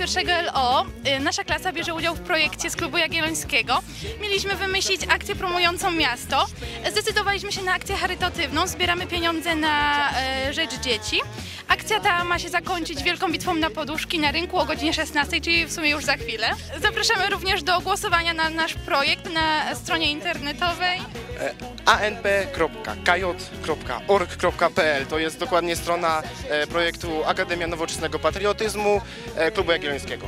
pierwszego LO nasza klasa bierze udział w projekcie z Klubu Jagiellońskiego. Mieliśmy wymyślić akcję promującą miasto. Zdecydowaliśmy się na akcję charytatywną, zbieramy pieniądze na rzecz dzieci. Akcja ta ma się zakończyć wielką bitwą na poduszki na rynku o godzinie 16, czyli w sumie już za chwilę. Zapraszamy również do głosowania na nasz projekt na stronie internetowej anp.kj.org.pl. To jest dokładnie strona projektu Akademia Nowoczesnego Patriotyzmu Klubu Jagiellońskiego.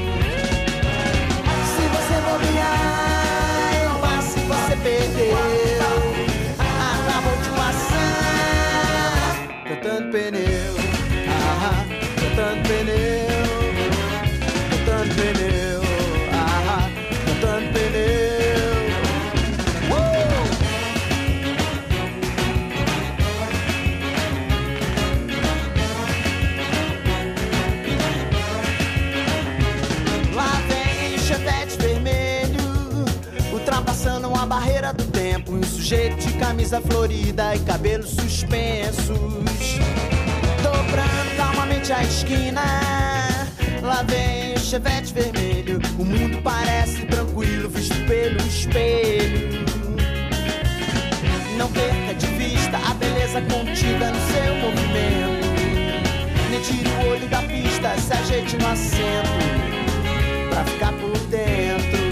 Ultrapassando uma barreira do tempo, um sujeito de camisa florida e cabelos suspensos, dobrando calmamente a esquina. Lá vem o Chevette vermelho, o mundo parece tranquilo, visto pelo espelho. Não perca de vista a beleza contida no seu movimento. Nem tire o olho da pista, se ajeite no assento pra ficar por dentro.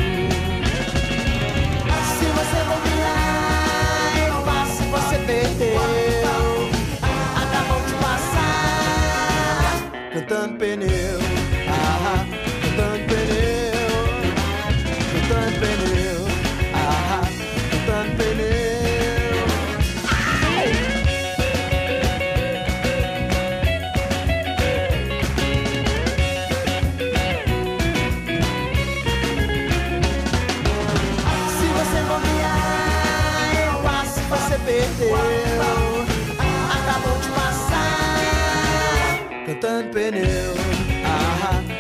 Se você bobear, eu passo, você perdeu. Acabou de passar, cantando pneu. Cantando pneu. Cantando pneu. Cantando pneu. Perdeu, acabou de passar, cantando pneu.